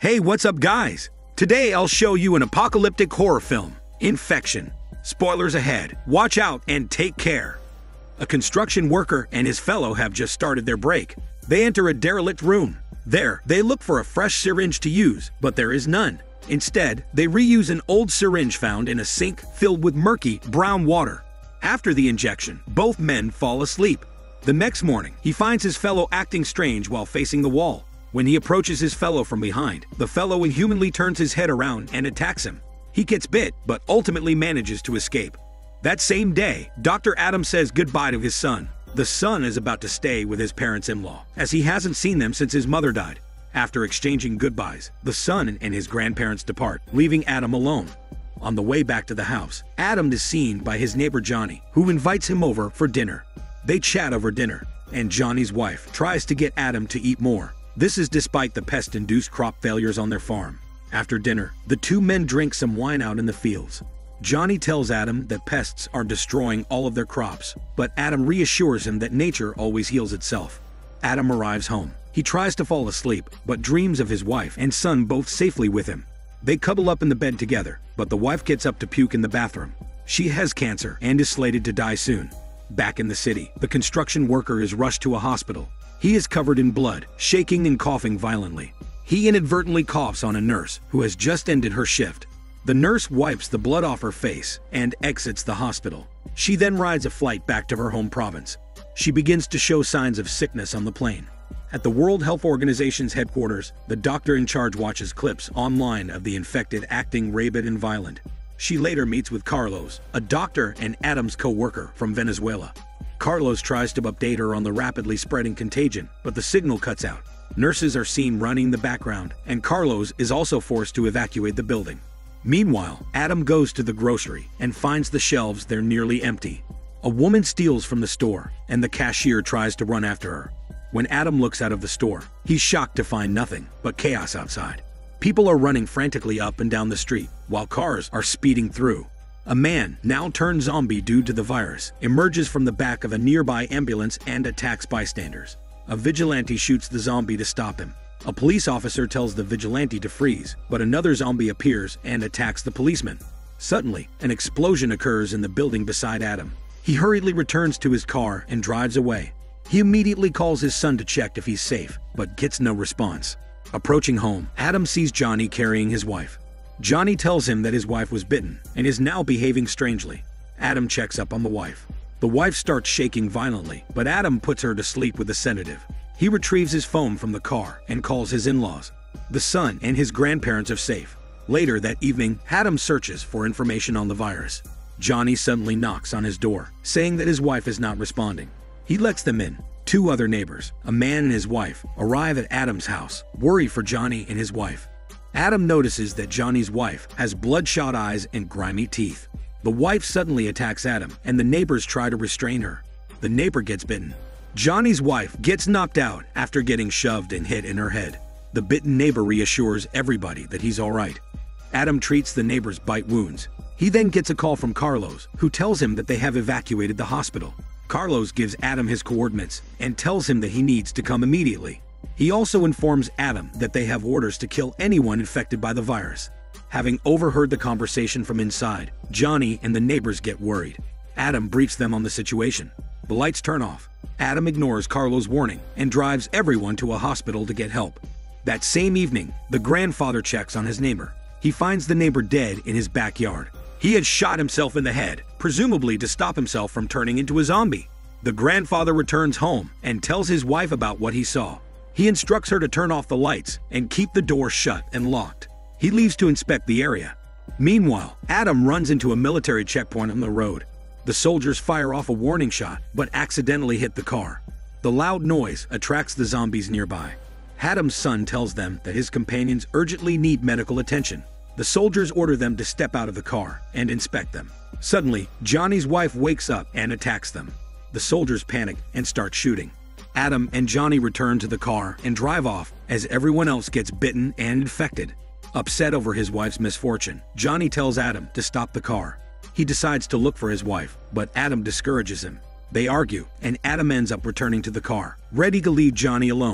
Hey, what's up, guys? Today I'll show you an apocalyptic horror film, Infection. Spoilers ahead. Watch out and take care. A construction worker and his fellow have just started their break. They enter a derelict room. There, they look for a fresh syringe to use, but there is none. Instead, they reuse an old syringe found in a sink filled with murky, brown water. After the injection, both men fall asleep. The next morning, he finds his fellow acting strange while facing the wall. When he approaches his fellow from behind, the fellow inhumanly turns his head around and attacks him. He gets bit, but ultimately manages to escape. That same day, Dr. Adam says goodbye to his son. The son is about to stay with his parents-in-law, as he hasn't seen them since his mother died. After exchanging goodbyes, the son and his grandparents depart, leaving Adam alone. On the way back to the house, Adam is seen by his neighbor Johnny, who invites him over for dinner. They chat over dinner, and Johnny's wife tries to get Adam to eat more. This is despite the pest-induced crop failures on their farm. After dinner, the two men drink some wine out in the fields. Johnny tells Adam that pests are destroying all of their crops, but Adam reassures him that nature always heals itself. Adam arrives home. He tries to fall asleep, but dreams of his wife and son both safely with him. They cuddle up in the bed together, but the wife gets up to puke in the bathroom. She has cancer and is slated to die soon. Back in the city, the construction worker is rushed to a hospital. He is covered in blood, shaking and coughing violently. He inadvertently coughs on a nurse who has just ended her shift. The nurse wipes the blood off her face and exits the hospital. She then rides a flight back to her home province. She begins to show signs of sickness on the plane. At the World Health Organization's headquarters, the doctor in charge watches clips online of the infected acting rabid and violent. She later meets with Carlos, a doctor and Adam's co-worker from Venezuela. Carlos tries to update her on the rapidly spreading contagion, but the signal cuts out. Nurses are seen running in the background, and Carlos is also forced to evacuate the building. Meanwhile, Adam goes to the grocery and finds the shelves there nearly empty. A woman steals from the store, and the cashier tries to run after her. When Adam looks out of the store, he's shocked to find nothing but chaos outside. People are running frantically up and down the street, while cars are speeding through. A man, now turned zombie due to the virus, emerges from the back of a nearby ambulance and attacks bystanders. A vigilante shoots the zombie to stop him. A police officer tells the vigilante to freeze, but another zombie appears and attacks the policeman. Suddenly, an explosion occurs in the building beside Adam. He hurriedly returns to his car and drives away. He immediately calls his son to check if he's safe, but gets no response. Approaching home, Adam sees Johnny carrying his wife. Johnny tells him that his wife was bitten and is now behaving strangely. Adam checks up on the wife. The wife starts shaking violently, but Adam puts her to sleep with a sedative. He retrieves his phone from the car and calls his in-laws. The son and his grandparents are safe. Later that evening, Adam searches for information on the virus. Johnny suddenly knocks on his door, saying that his wife is not responding. He lets them in. Two other neighbors, a man and his wife, arrive at Adam's house, worried for Johnny and his wife. Adam notices that Johnny's wife has bloodshot eyes and grimy teeth. The wife suddenly attacks Adam, and the neighbors try to restrain her. The neighbor gets bitten. Johnny's wife gets knocked out after getting shoved and hit in her head. The bitten neighbor reassures everybody that he's all right. Adam treats the neighbor's bite wounds. He then gets a call from Carlos, who tells him that they have evacuated the hospital. Carlos gives Adam his coordinates and tells him that he needs to come immediately. He also informs Adam that they have orders to kill anyone infected by the virus. Having overheard the conversation from inside, Johnny and the neighbors get worried. Adam briefs them on the situation. The lights turn off. Adam ignores Carlos' warning and drives everyone to a hospital to get help. That same evening, the grandfather checks on his neighbor. He finds the neighbor dead in his backyard. He had shot himself in the head, presumably to stop himself from turning into a zombie. The grandfather returns home and tells his wife about what he saw. He instructs her to turn off the lights and keep the door shut and locked. He leaves to inspect the area. Meanwhile, Adam runs into a military checkpoint on the road. The soldiers fire off a warning shot, but accidentally hit the car. The loud noise attracts the zombies nearby. Adam's son tells them that his companions urgently need medical attention. The soldiers order them to step out of the car and inspect them. Suddenly, Johnny's wife wakes up and attacks them. The soldiers panic and start shooting. Adam and Johnny return to the car and drive off as everyone else gets bitten and infected. Upset over his wife's misfortune, Johnny tells Adam to stop the car. He decides to look for his wife, but Adam discourages him. They argue, and Adam ends up returning to the car, ready to leave Johnny alone.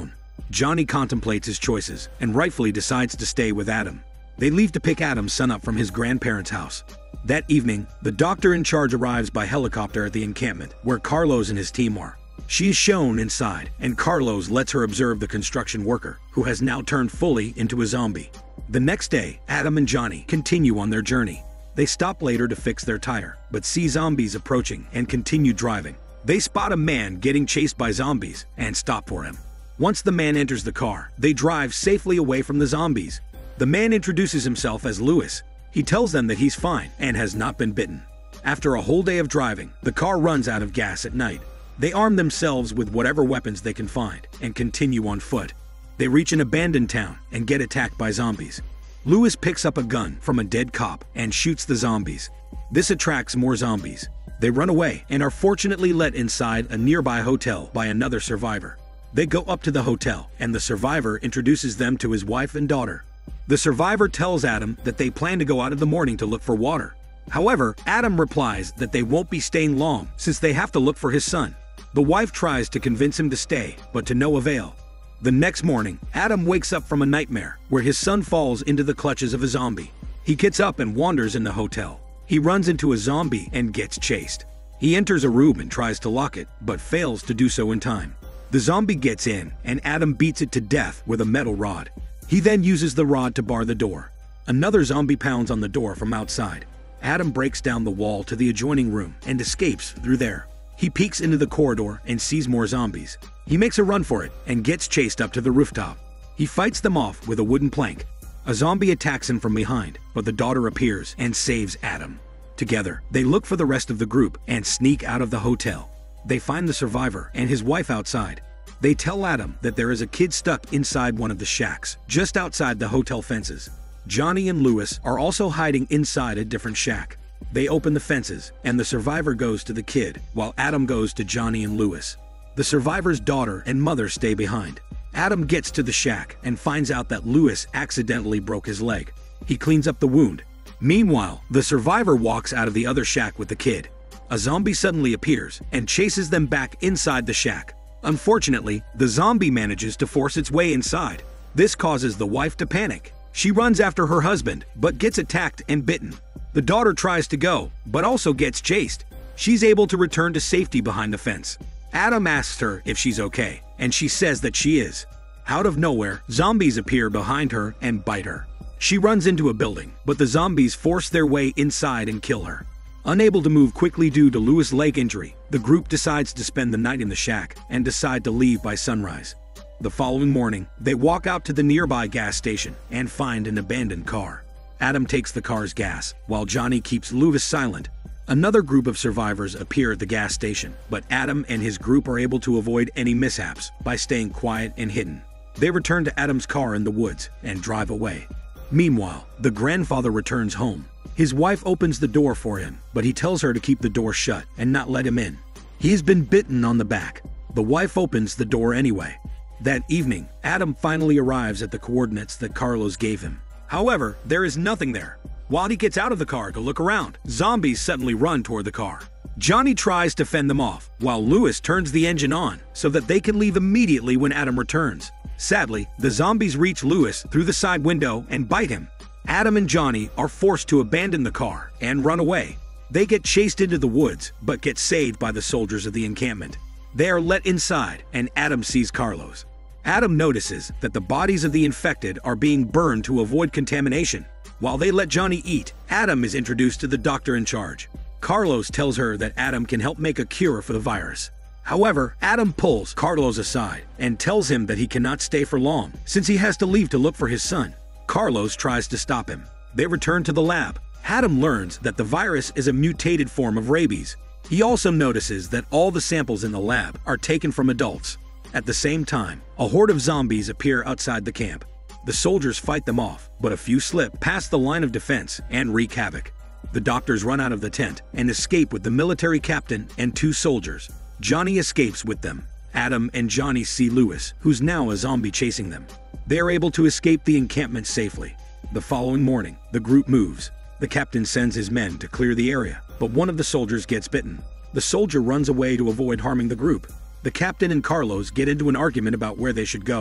Johnny contemplates his choices and rightfully decides to stay with Adam. They leave to pick Adam's son up from his grandparents' house. That evening, the doctor in charge arrives by helicopter at the encampment where Carlos and his team are. She is shown inside, and Carlos lets her observe the construction worker, who has now turned fully into a zombie. The next day, Adam and Johnny continue on their journey. They stop later to fix their tire, but see zombies approaching and continue driving. They spot a man getting chased by zombies and stop for him. Once the man enters the car, they drive safely away from the zombies. The man introduces himself as Louis. He tells them that he's fine and has not been bitten. After a whole day of driving, the car runs out of gas at night. They arm themselves with whatever weapons they can find and continue on foot. They reach an abandoned town and get attacked by zombies. Louis picks up a gun from a dead cop and shoots the zombies. This attracts more zombies. They run away and are fortunately let inside a nearby hotel by another survivor. They go up to the hotel and the survivor introduces them to his wife and daughter. The survivor tells Adam that they plan to go out in the morning to look for water. However, Adam replies that they won't be staying long since they have to look for his son. The wife tries to convince him to stay, but to no avail. The next morning, Adam wakes up from a nightmare where his son falls into the clutches of a zombie. He gets up and wanders in the hotel. He runs into a zombie and gets chased. He enters a room and tries to lock it, but fails to do so in time. The zombie gets in, and Adam beats it to death with a metal rod. He then uses the rod to bar the door. Another zombie pounds on the door from outside. Adam breaks down the wall to the adjoining room and escapes through there. He peeks into the corridor and sees more zombies. He makes a run for it and gets chased up to the rooftop. He fights them off with a wooden plank. A zombie attacks him from behind, but the daughter appears and saves Adam. Together, they look for the rest of the group and sneak out of the hotel. They find the survivor and his wife outside. They tell Adam that there is a kid stuck inside one of the shacks, just outside the hotel fences. Johnny and Louis are also hiding inside a different shack. They open the fences, and the survivor goes to the kid, while Adam goes to Johnny and Louis. The survivor's daughter and mother stay behind. Adam gets to the shack and finds out that Louis accidentally broke his leg. He cleans up the wound. Meanwhile, the survivor walks out of the other shack with the kid. A zombie suddenly appears and chases them back inside the shack. Unfortunately, the zombie manages to force its way inside. This causes the wife to panic. She runs after her husband, but gets attacked and bitten. The daughter tries to go, but also gets chased. She's able to return to safety behind the fence. Adam asks her if she's okay, and she says that she is. Out of nowhere, zombies appear behind her and bite her. She runs into a building, but the zombies force their way inside and kill her. Unable to move quickly due to Louis' leg injury, the group decides to spend the night in the shack and decide to leave by sunrise. The following morning, they walk out to the nearby gas station and find an abandoned car. Adam takes the car's gas, while Johnny keeps Louis silent. Another group of survivors appear at the gas station, but Adam and his group are able to avoid any mishaps by staying quiet and hidden. They return to Adam's car in the woods and drive away. Meanwhile, the grandfather returns home. His wife opens the door for him, but he tells her to keep the door shut and not let him in. He's been bitten on the back. The wife opens the door anyway. That evening, Adam finally arrives at the coordinates that Carlos gave him. However, there is nothing there. While he gets out of the car to look around, zombies suddenly run toward the car. Johnny tries to fend them off, while Louis turns the engine on so that they can leave immediately when Adam returns. Sadly, the zombies reach Louis through the side window and bite him. Adam and Johnny are forced to abandon the car and run away. They get chased into the woods, but get saved by the soldiers of the encampment. They are let inside, and Adam sees Carlos. Adam notices that the bodies of the infected are being burned to avoid contamination. While they let Johnny eat, Adam is introduced to the doctor in charge. Carlos tells her that Adam can help make a cure for the virus. However, Adam pulls Carlos aside and tells him that he cannot stay for long since he has to leave to look for his son. Carlos tries to stop him. They return to the lab. Adam learns that the virus is a mutated form of rabies. He also notices that all the samples in the lab are taken from adults. At the same time, a horde of zombies appear outside the camp. The soldiers fight them off, but a few slip past the line of defense and wreak havoc. The doctors run out of the tent and escape with the military captain and 2 soldiers. Johnny escapes with them. Adam and Johnny see Louis, who's now a zombie chasing them. They are able to escape the encampment safely. The following morning, the group moves. The captain sends his men to clear the area, but one of the soldiers gets bitten. The soldier runs away to avoid harming the group. The captain and Carlos get into an argument about where they should go.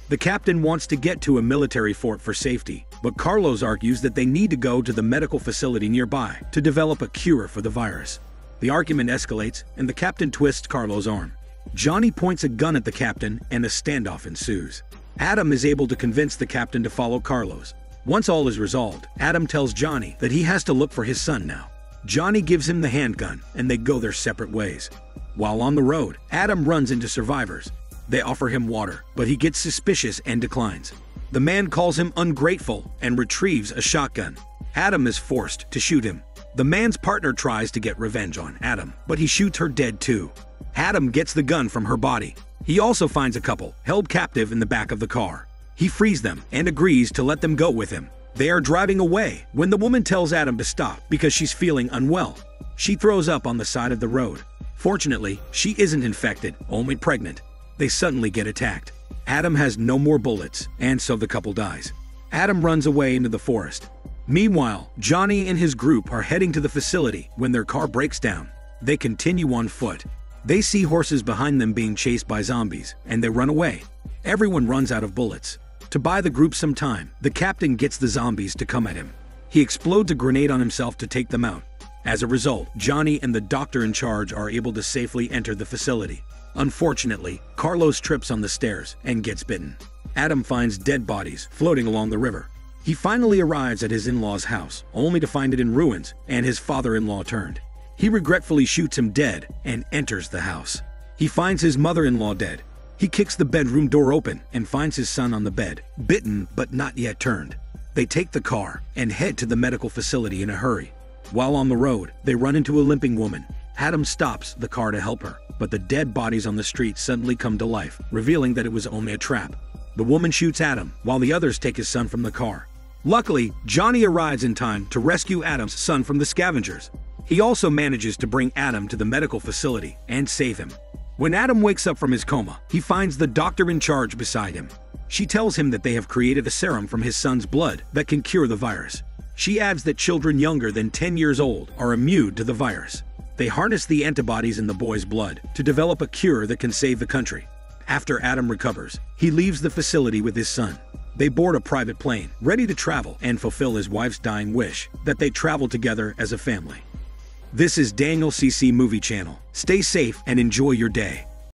The captain wants to get to a military fort for safety, but Carlos argues that they need to go to the medical facility nearby to develop a cure for the virus. The argument escalates, and the captain twists Carlos' arm. Johnny points a gun at the captain, and a standoff ensues. Adam is able to convince the captain to follow Carlos. Once all is resolved, Adam tells Johnny that he has to look for his son now. Johnny gives him the handgun, and they go their separate ways. While on the road, Adam runs into survivors. They offer him water, but he gets suspicious and declines. The man calls him ungrateful and retrieves a shotgun. Adam is forced to shoot him. The man's partner tries to get revenge on Adam, but he shoots her dead too. Adam gets the gun from her body. He also finds a couple held captive in the back of the car. He frees them and agrees to let them go with him. They are driving away when the woman tells Adam to stop because she's feeling unwell. She throws up on the side of the road. Fortunately, she isn't infected, only pregnant. They suddenly get attacked. Adam has no more bullets, and so the couple dies. Adam runs away into the forest. Meanwhile, Johnny and his group are heading to the facility when their car breaks down. They continue on foot. They see horses behind them being chased by zombies, and they run away. Everyone runs out of bullets. To buy the group some time, the captain gets the zombies to come at him. He explodes a grenade on himself to take them out. As a result, Johnny and the doctor in charge are able to safely enter the facility. Unfortunately, Carlos trips on the stairs and gets bitten. Adam finds dead bodies floating along the river. He finally arrives at his in-law's house, only to find it in ruins and his father-in-law turned. He regretfully shoots him dead and enters the house. He finds his mother-in-law dead. He kicks the bedroom door open and finds his son on the bed, bitten but not yet turned. They take the car and head to the medical facility in a hurry. While on the road, they run into a limping woman. Adam stops the car to help her, but the dead bodies on the street suddenly come to life, revealing that it was only a trap. The woman shoots Adam, while the others take his son from the car. Luckily, Johnny arrives in time to rescue Adam's son from the scavengers. He also manages to bring Adam to the medical facility and save him. When Adam wakes up from his coma, he finds the doctor in charge beside him. She tells him that they have created a serum from his son's blood that can cure the virus. She adds that children younger than 10 years old are immune to the virus. They harness the antibodies in the boy's blood to develop a cure that can save the country. After Adam recovers, he leaves the facility with his son. They board a private plane, ready to travel and fulfill his wife's dying wish that they travel together as a family. This is Daniel CC Movie Channel. Stay safe and enjoy your day.